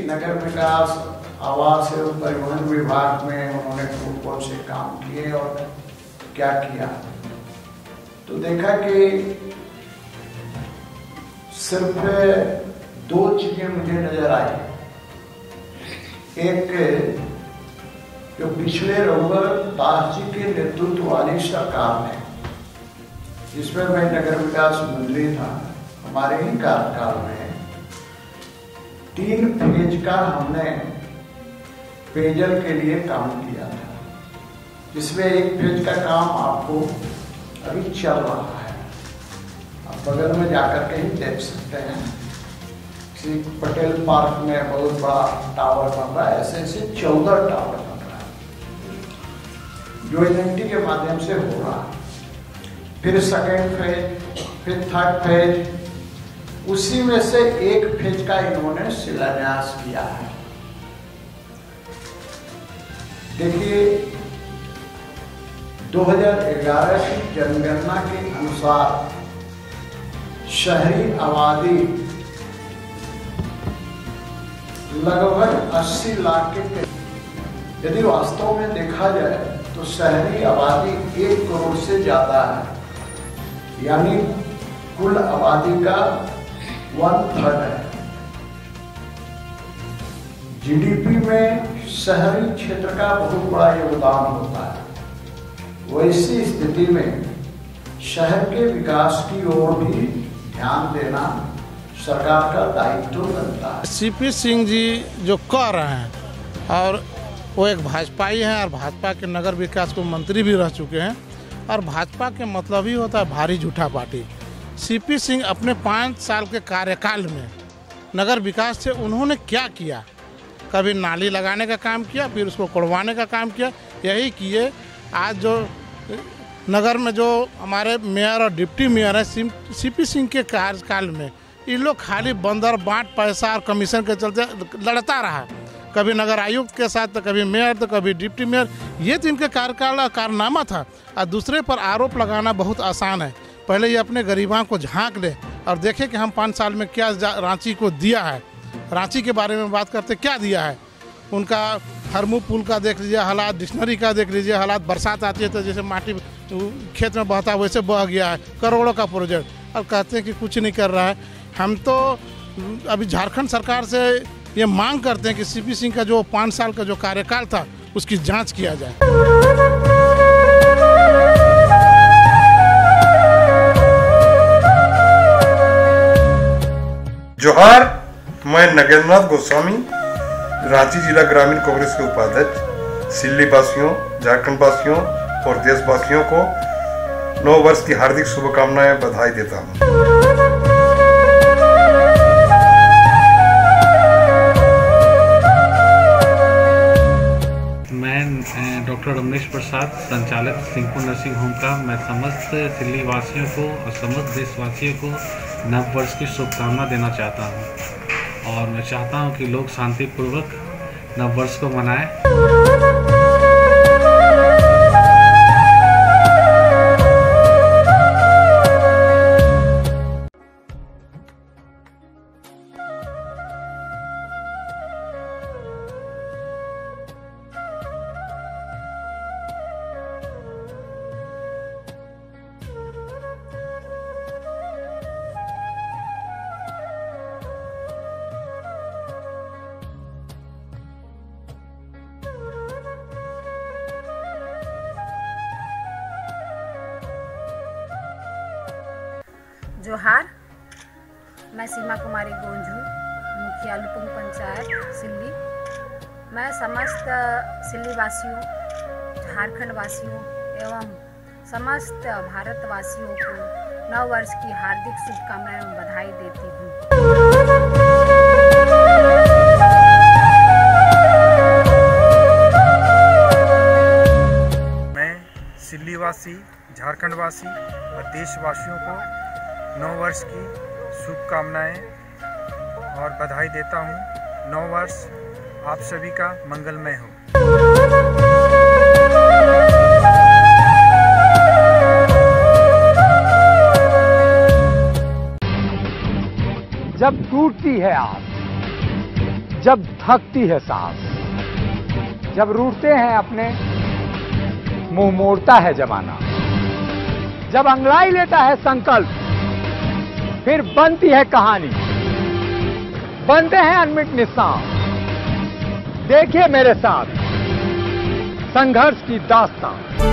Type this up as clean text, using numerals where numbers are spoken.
नगर विकास, आवास एवं परिवहन विभाग में उन्होंने कौन से काम किए और क्या किया, तो देखा कि सिर्फ दो चीजें मुझे नजर आई। एक, जो पिछले रघुवर दास जी के नेतृत्व वाली सरकार ने, जिसमें मैं नगर विकास मंत्री था, हमारे ही कार्यकाल में 3 फेज का हमने पेयजल के लिए काम किया था, जिसमें 1 फेज का काम आपको अभी चल रहा है। आप बगल में जाकर के ही देख सकते हैं, श्री पटेल पार्क में बहुत बड़ा टावर बन रहा है। ऐसे ऐसे 14 टावर बन रहा है, जो एनएमटी के माध्यम से हो रहा है। फिर 2nd फेज, फिर 3rd फेज, उसी में से 1 फेज का इन्होंने शिलान्यास किया है। देखिए, 2011 की जनगणना के अनुसार शहरी आबादी लगभग 80 लाख के करीब। यदि वास्तव में देखा जाए तो शहरी आबादी 1 करोड़ से ज्यादा है, यानी कुल आबादी का 1/3 है। जीडीपी में शहरी क्षेत्र का बहुत बड़ा योगदान होता है। वैसी स्थिति में शहर के विकास की ओर भी ध्यान देना सरकार का दायित्व बनता है। सीपी सिंह जी जो कह रहे हैं, और वो एक भाजपाई हैं और भाजपा के नगर विकास को मंत्री भी रह चुके हैं, और भाजपा के मतलब ही होता है भारी झूठा पार्टी। सीपी सिंह अपने 5 साल के कार्यकाल में नगर विकास से उन्होंने क्या किया? कभी नाली लगाने का काम किया, फिर उसको कोड़वाने का काम किया, यही किए। आज जो नगर में जो हमारे मेयर और डिप्टी मेयर हैं, सीपी सिंह के कार्यकाल में ये लोग खाली बंदर बांट पैसा और कमीशन के चलते लड़ता रहा। कभी नगर आयुक्त के साथ, तो कभी मेयर, तो कभी डिप्टी मेयर। ये तो इनके कार्यकाल का कारनामा था। और दूसरे पर आरोप लगाना बहुत आसान है। पहले ये अपने गरीबां को झांक ले और देखे कि हम 5 साल में क्या रांची को दिया है। रांची के बारे में बात करते क्या दिया है। उनका हरमू पुल का देख लीजिए हालात, डिक्शनरी का देख लीजिए हालात। बरसात आती है तो जैसे माटी खेत में बहता वैसे बह गया है। करोड़ों का प्रोजेक्ट, और कहते हैं कि कुछ नहीं कर रहा है। हम तो अभी झारखंड सरकार से ये मांग करते हैं कि सीपी सिंह का जो 5 साल का जो कार्यकाल था उसकी जांच किया जाए। जोहार, मैं नगेंद्रनाथ गोस्वामी, रांची जिला ग्रामीण कांग्रेस के उपाध्यक्ष, सिल्ली वासियों, झारखंड वासियों और देशवासियों को नव वर्ष की हार्दिक शुभकामनाएं, बधाई देता हूं। मैं डॉक्टर रमेश प्रसाद, संचालक सिंहपुर नर्सिंग होम का मैं समस्त सिल्ली वासियों को और समस्त देशवासियों को नव वर्ष की शुभकामना देना चाहता हूं। और मैं चाहता हूं कि लोग शांतिपूर्वक नव वर्ष को मनाएं। जोहार, मैं सीमा कुमारी गोंझू, मुखिया लुपुंग पंचायत सिल्ली। मैं समस्त सिल्ली वासियों, झारखंड वासियों एवं समस्त भारतवासियों को नव वर्ष की हार्दिक शुभकामनाएं एवं बधाई देती हूँ। मैं सिल्ली वासी, झारखंड वासी और देशवासियों को नव वर्ष की शुभकामनाएं और बधाई देता हूं। नव वर्ष आप सभी का मंगलमय हो। जब टूटती है आस, जब थकती है सांस, जब रूठते हैं अपने, मुंह मोड़ता है जमाना, जब अंगड़ाई लेता है संकल्प, फिर बनती है कहानी, बनते हैं अनमिट निशान। देखिए मेरे साथ संघर्ष की दास्तां।